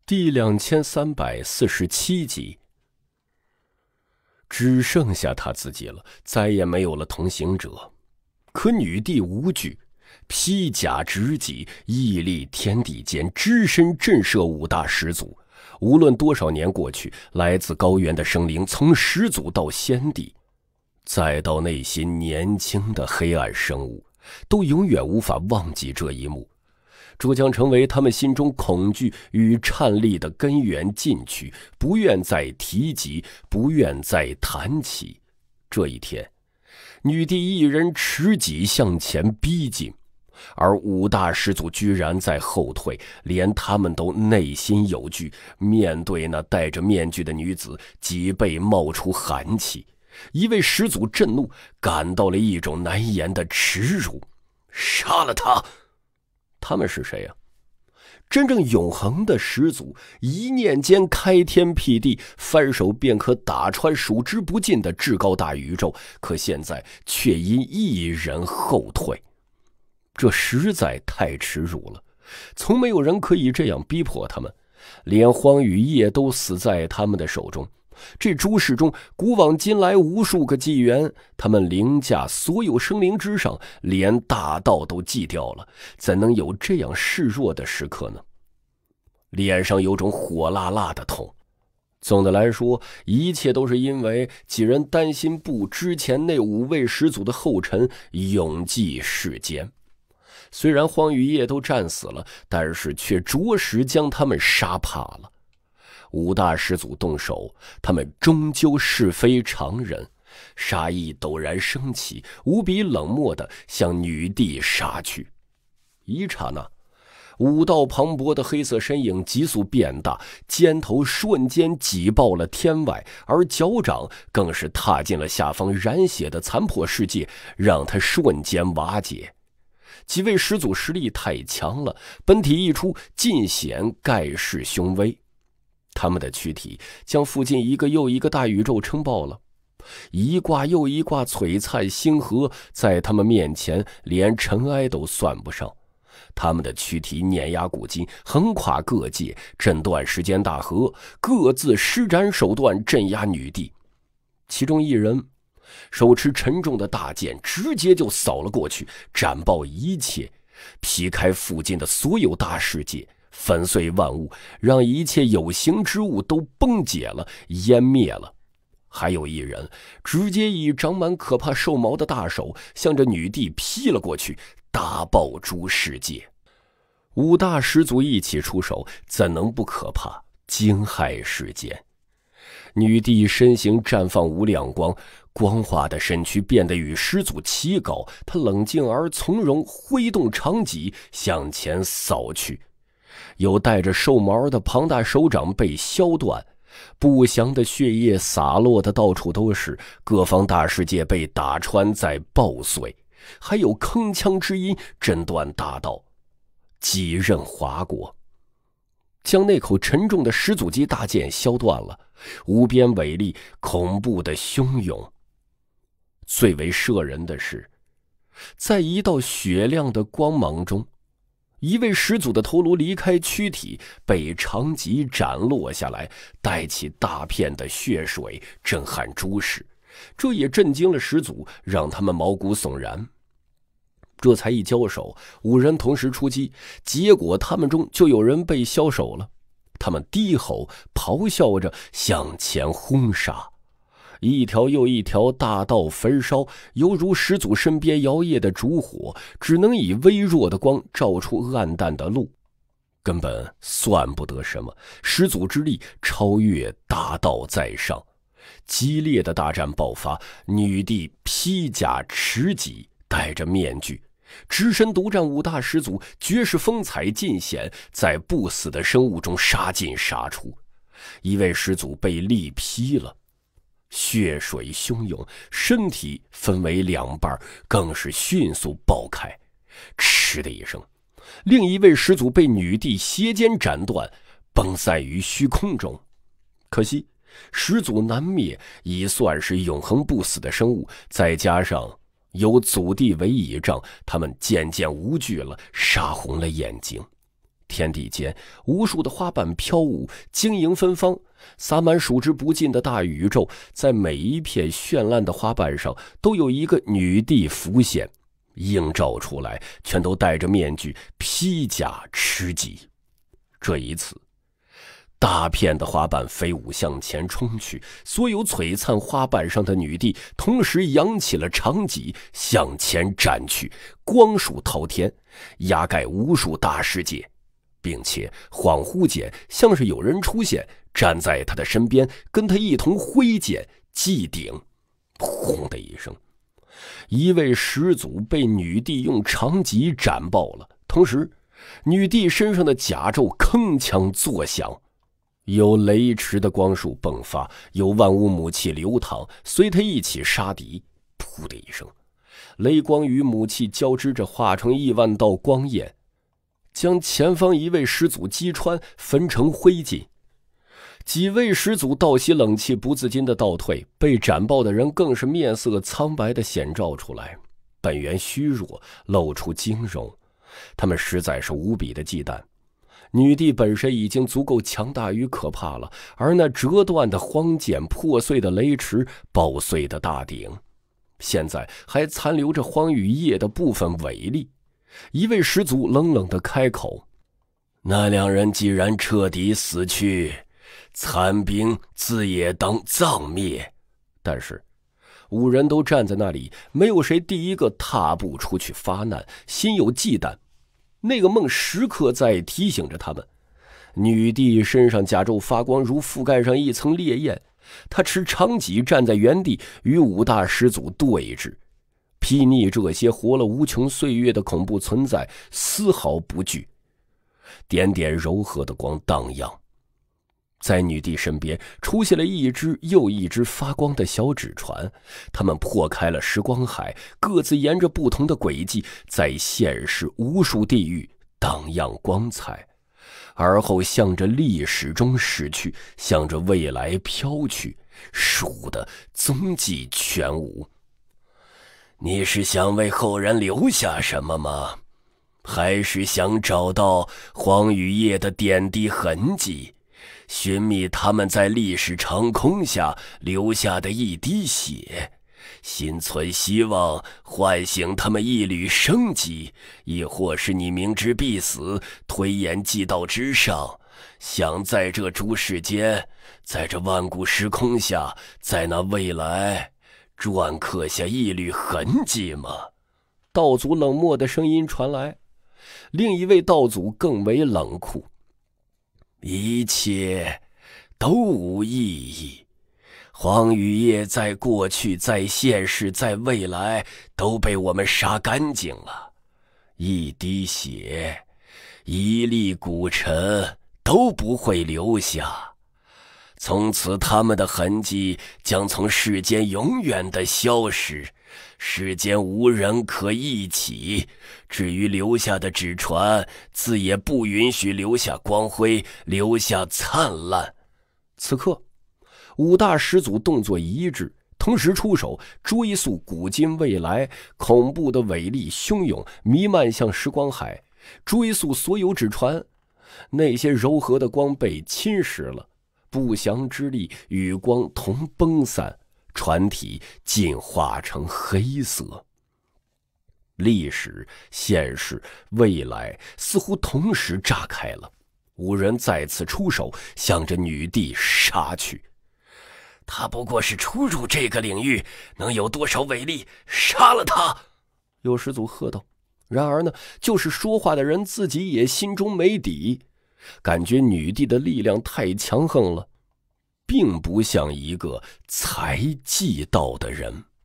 第2347集。只剩下他自己了，再也没有了同行者。可女帝无惧，披甲执戟，屹立天地间，只身震慑五大始祖。无论多少年过去，来自高原的生灵，从始祖到先帝，再到内心年轻的黑暗生物，都永远无法忘记这一幕。这将成为他们心中恐惧与颤栗的根源禁区，不愿再提及，不愿再谈起。这一天，女帝一人持戟向前逼近，而五大始祖居然在后退，连他们都内心有惧。面对那戴着面具的女子，脊背冒出寒气。一位始祖震怒，感到了一种难言的耻辱。杀了他！他们是谁呀？真正永恒的始祖，一念间开天辟地，翻手便可打穿数之不尽的至高大宇宙，可现在却因一人后退，这实在太耻辱了。从没有人可以这样逼迫他们，连荒与夜都死在他们的手中。这诸世中古往今来无数个纪元，他们凌驾所有生灵之上，连大道都祭掉了，怎能有这样示弱的时刻呢？脸上有种火辣辣的痛。总的来说，一切都是因为几人担心不之前那5位始祖的后尘永继世间。虽然荒与夜都战死了，但是却着实将他们杀怕了。五大始祖动手，他们终究是非常人，杀意陡然升起，无比冷漠地向女帝杀去。一刹那，5道磅礴的黑色身影急速变大，肩头瞬间挤爆了天外，而脚掌更是踏进了下方染血的残破世界，让它瞬间瓦解。几位始祖实力太强了，本体一出，尽显盖世雄威。他们的躯体将附近一个又一个大宇宙撑爆了，一挂又一挂璀璨星河在他们面前连尘埃都算不上。他们的躯体碾压古今，横跨各界，震断时间大河，各自施展手段镇压女帝。其中一人手持沉重的大剑，直接就扫了过去，斩爆一切，劈开附近的所有大世界，粉碎万物，让一切有形之物都崩解了，湮灭了。还有一人直接以长满可怕兽毛的大手向着女帝劈了过去，大爆诸世界。5大始祖一起出手，怎能不可怕，惊骇世间。女帝身形绽放无量光，光滑的身躯变得与始祖齐高，她冷静而从容，挥动长戟向前扫去。有带着兽毛的庞大手掌被削断，不祥的血液洒落的到处都是，各方大世界被打穿再爆碎，还有铿锵之音震断大道。几刃划过，将那口沉重的始祖级大剑削断了，无边伟力，恐怖的汹涌。最为摄人的是，在一道雪亮的光芒中，一位始祖的头颅离开躯体，被长戟斩落下来，带起大片的血水，震撼诸世。这也震惊了始祖，让他们毛骨悚然。这才一交手，5人同时出击，结果他们中就有人被削手了。他们低吼咆哮着向前轰杀，一条又一条大道焚烧，犹如始祖身边摇曳的烛火，只能以微弱的光照出暗淡的路，根本算不得什么。始祖之力超越大道在上，激烈的大战爆发。女帝披甲持戟，戴着面具，只身独占5大始祖，绝世风采尽显，在不死的生物中杀进杀出。一位始祖被力劈了，血水汹涌，身体分为2半，更是迅速爆开。嗤的一声，另一位始祖被女帝斜肩斩断，崩散于虚空中。可惜始祖难灭，已算是永恒不死的生物，再加上有祖帝为倚仗，他们渐渐无惧了，杀红了眼睛。 天地间无数的花瓣飘舞，晶莹芬芳，洒满数之不尽的大宇宙。在每一片绚烂的花瓣上，都有一个女帝浮现，映照出来，全都戴着面具，披甲持戟。这一次，大片的花瓣飞舞向前冲去，所有璀璨花瓣上的女帝同时扬起了长戟，向前斩去，光束滔天，压盖无数大世界，并且恍惚间像是有人出现，站在他的身边，跟他一同挥剑击顶。轰的一声，一位始祖被女帝用长戟斩爆了，同时女帝身上的甲胄铿锵作响，有雷池的光束迸发，有万物母气流淌，随他一起杀敌。噗的一声，雷光与母气交织着，化成亿万道光焰，将前方一位始祖击穿，焚成灰烬。几位始祖倒吸冷气，不自禁的倒退，被斩爆的人更是面色苍白的显照出来，本源虚弱，露出惊容。他们实在是无比的忌惮。女帝本身已经足够强大与可怕了，而那折断的荒剑、破碎的雷池、爆碎的大鼎，现在还残留着荒与夜的部分伟力。一位始祖冷冷地开口：那两人既然彻底死去，残兵自也当葬灭。但是五人都站在那里，没有谁第一个踏步出去发难，心有忌惮。那个梦时刻在提醒着他们。女帝身上甲胄发光，如覆盖上一层烈焰。她持长戟站在原地，与五大始祖对峙，睥睨这些活了无穷岁月的恐怖存在，丝毫不惧。点点柔和的光荡漾，在女帝身边出现了一只又一只发光的小纸船，它们破开了时光海，各自沿着不同的轨迹，在现实无数地域荡漾光彩，而后向着历史中逝去，向着未来飘去，数的踪迹全无。你是想为后人留下什么吗？还是想找到荒与夜的点滴痕迹，寻觅他们在历史长空下留下的一滴血，心存希望唤醒他们一缕生机？亦或是你明知必死，推演祭道之上，想在这诸世间，在这万古时空下，在那未来篆刻下一缕痕迹吗？道祖冷漠的声音传来，另一位道祖更为冷酷：一切都无意义。荒与夜在过去，在现世，在未来都被我们杀干净了，一滴血，一粒骨尘都不会留下。从此他们的痕迹将从世间永远的消失，世间无人可忆起。至于留下的纸船，自也不允许留下光辉，留下灿烂。此刻五大始祖动作一致，同时出手追溯古今未来，恐怖的伟力汹涌弥漫向时光海，追溯所有纸船。那些柔和的光被侵蚀了，不祥之力与光同崩散，船体进化成黑色。历史、现实、未来似乎同时炸开了，五人再次出手，向着女帝杀去。他不过是初入这个领域，能有多少伟力？杀了他！有始祖喝道。然而呢，就是说话的人自己也心中没底，感觉女帝的力量太强横了，并不像一个才祭道的人。